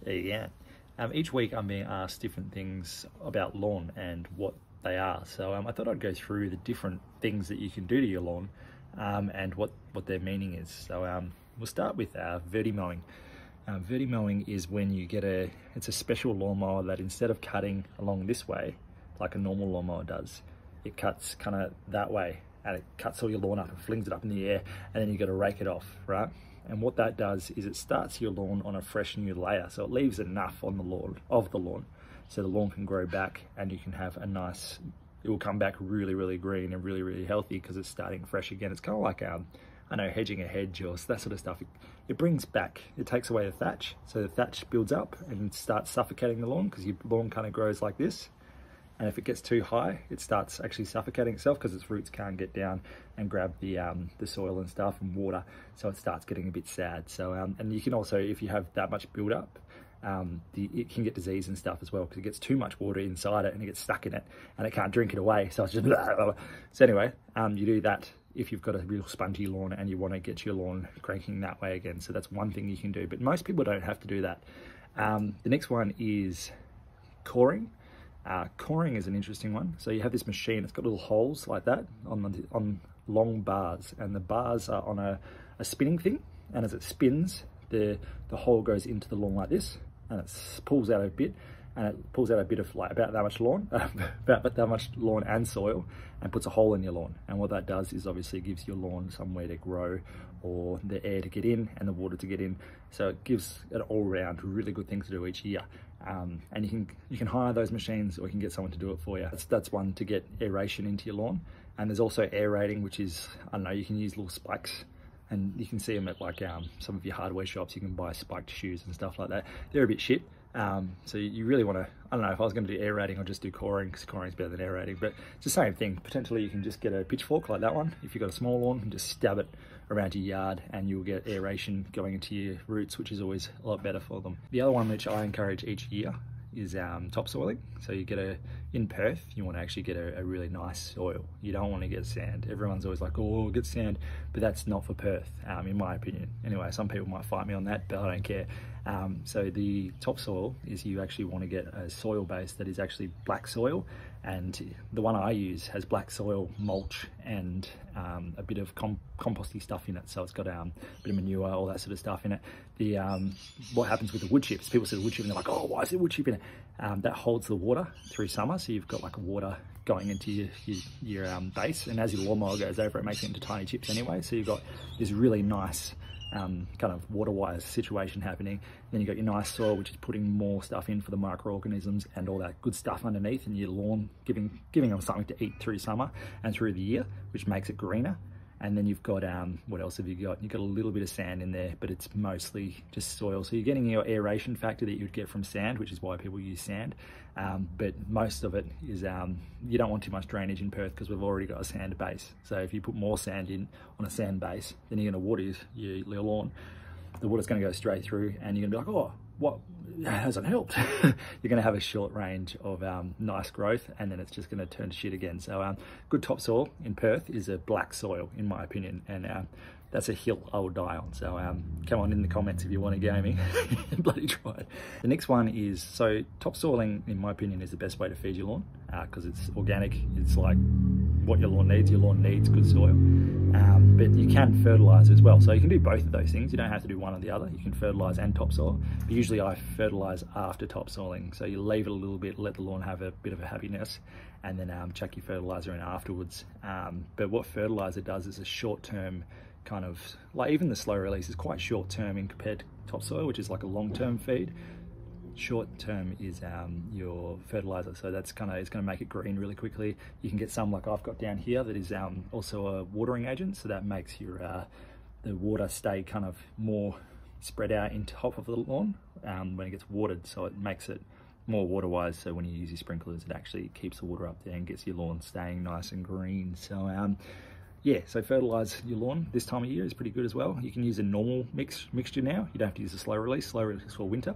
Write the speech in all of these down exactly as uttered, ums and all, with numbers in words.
There you go. Um, each week I'm being asked different things about lawn and what they are. So um, I thought I'd go through the different things that you can do to your lawn um, and what, what their meaning is. So um, we'll start with uh, verti mowing. Uh, verti mowing is when you get a, it's a special lawnmower that instead of cutting along this way, like a normal lawnmower does, it cuts kind of that way, and it cuts all your lawn up and flings it up in the air, and then you got to rake it off, right? And what that does is it starts your lawn on a fresh new layer, so it leaves enough on the lawn of the lawn so the lawn can grow back, and you can have a nice, it will come back really really green and really really healthy because it's starting fresh again. It's kind of like um I know, hedging a hedge or that sort of stuff. It, it brings back, it takes away the thatch, so the thatch builds up and starts suffocating the lawn because your lawn kind of grows like this. And if it gets too high, it starts actually suffocating itself because its roots can't get down and grab the um, the soil and stuff and water, so it starts getting a bit sad. So um, and you can also, if you have that much build up, um, the, it can get disease and stuff as well because it gets too much water inside it and it gets stuck in it and it can't drink it away. So it's just blah, blah, blah. So anyway, um, you do that if you've got a real spongy lawn and you want to get your lawn cranking that way again. So that's one thing you can do, but most people don't have to do that. Um, the next one is coring. Uh, coring is an interesting one. So you have this machine, it's got little holes like that on, the, on long bars, and the bars are on a, a spinning thing, and as it spins, the, the hole goes into the lawn like this, and it pulls out a bit, and it pulls out a bit of like about that much lawn, about that much lawn and soil, and puts a hole in your lawn. And what that does is obviously gives your lawn somewhere to grow, or the air to get in and the water to get in. So it gives an all-round really good thing to do each year. Um, and you can you can hire those machines, or you can get someone to do it for you. That's, that's one to get aeration into your lawn. And there's also aerating, which is, I don't know, you can use little spikes, and you can see them at like um, some of your hardware shops. You can buy spiked shoes and stuff like that. They're a bit shit. Um, so you really want to, I don't know, if I was going to do aerating, I'd just do coring, because coring is better than aerating, but it's the same thing. Potentially you can just get a pitchfork like that one, if you've got a small lawn, and just stab it around your yard, and you'll get aeration going into your roots, which is always a lot better for them. The other one which I encourage each year is um, topsoiling. So you get a, in Perth, you want to actually get a, a really nice soil. You don't want to get sand. Everyone's always like, oh, get sand, but that's not for Perth, um, in my opinion. Anyway, some people might fight me on that, but I don't care. Um, so the topsoil is, you actually want to get a soil base that is actually black soil, and the one I use has black soil, mulch, and um, a bit of com composty stuff in it. So it's got um, a bit of manure, all that sort of stuff in it. The um, what happens with the wood chips? People see the wood chip and they're like, oh, why is there wood chip in it? Um, that holds the water through summer, so you've got like water going into your, your, your um, base, and as your lawnmower goes over, it makes it into tiny chips anyway. So you've got this really nice Um, kind of water-wise situation happening. Then you've got your nice soil, which is putting more stuff in for the microorganisms and all that good stuff underneath in your lawn, giving giving them something to eat through summer and through the year, which makes it greener. And then you've got, um, what else have you got? You've got a little bit of sand in there, but it's mostly just soil. So you're getting your aeration factor that you'd get from sand, which is why people use sand. Um, but most of it is, um, you don't want too much drainage in Perth because we've already got a sand base. So if you put more sand in on a sand base, then you're gonna water your, your lawn. The water's gonna go straight through, and you're gonna be like, oh, what, that hasn't helped. You're gonna have a short range of um, nice growth, and then it's just gonna turn to shit again. So um, good topsoil in Perth is a black soil, in my opinion, and um, that's a hill I will die on. So um, come on in the comments if you want to go me and bloody try it. The next one is, so topsoiling, in my opinion, is the best way to feed your lawn because uh, it's organic. It's like what your lawn needs. Your lawn needs good soil. Um, but you can fertilise as well. So you can do both of those things. You don't have to do one or the other. You can fertilise and topsoil. But usually I fertilise after topsoiling. So you leave it a little bit, let the lawn have a bit of a happiness, and then um, chuck your fertiliser in afterwards. Um, but what fertiliser does is a short-term kind of, like even the slow release is quite short-term in compared to topsoil, which is like a long-term feed. Short term is um, your fertilizer, so that's kind of, it's going to make it green really quickly. You can get some like I've got down here that is um, also a watering agent, so that makes your uh, the water stay kind of more spread out in top of the lawn um, when it gets watered, so it makes it more water wise, so when you use your sprinklers it actually keeps the water up there and gets your lawn staying nice and green. So um, yeah, so fertilise your lawn this time of year is pretty good as well. You can use a normal mix mixture now. You don't have to use a slow release. Slow release for winter.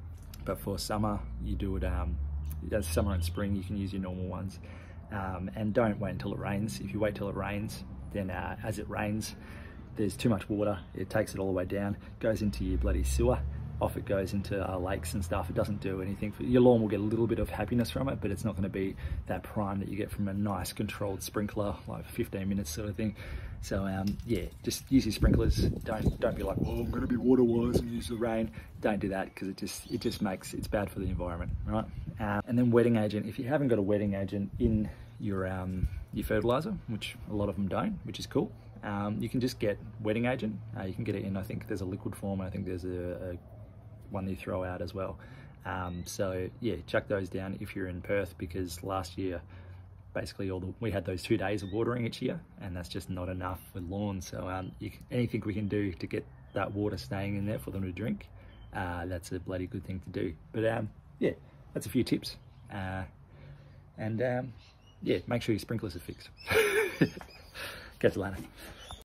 But for summer, you do it, um, as summer and spring, you can use your normal ones. Um, and don't wait until it rains. If you wait till it rains, then uh, as it rains, there's too much water, it takes it all the way down, goes into your bloody sewer, off it goes into uh, lakes and stuff. It doesn't do anything for your lawn. Will get a little bit of happiness from it, but it's not going to be that prime that you get from a nice controlled sprinkler, like fifteen minutes sort of thing. So um, yeah, just use your sprinklers. Don't don't be like, oh, I'm going to be water wise and use the rain. Don't do that, because it just it just makes it's bad for the environment, right? Um, and then wetting agent. If you haven't got a wetting agent in your um, your fertilizer, which a lot of them don't, which is cool. Um, you can just get wetting agent. Uh, you can get it in, I think there's a liquid form. I think there's a, a one you throw out as well. Um, so yeah, chuck those down if you're in Perth, because last year, basically all the, we had those two days of watering each year, and that's just not enough for lawns. So um, you can, anything we can do to get that water staying in there for them to drink, uh, that's a bloody good thing to do. But um, yeah, that's a few tips. Uh, and um, yeah, make sure your sprinklers are fixed. Catch you later.